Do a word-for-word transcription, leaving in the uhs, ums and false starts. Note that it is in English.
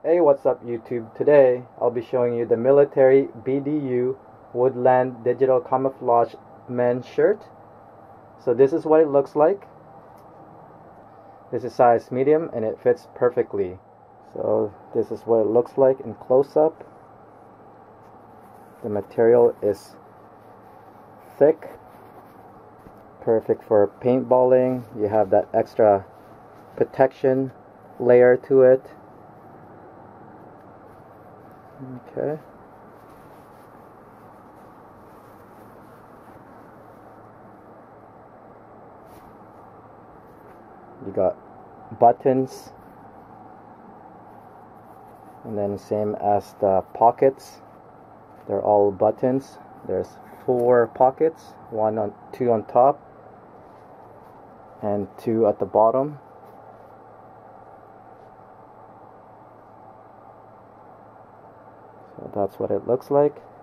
Hey, what's up YouTube? Today I'll be showing you the military B D U Woodland Digital Camouflage men's shirt. So this is what it looks like. This is size medium and it fits perfectly. So this is what it looks like in close-up. The material is thick, perfect for paintballing. You have that extra protection layer to it. Okay. You got buttons, and then same as the pockets, they're all buttons. There's four pockets, one on two on top and two at the bottom. So that's what it looks like.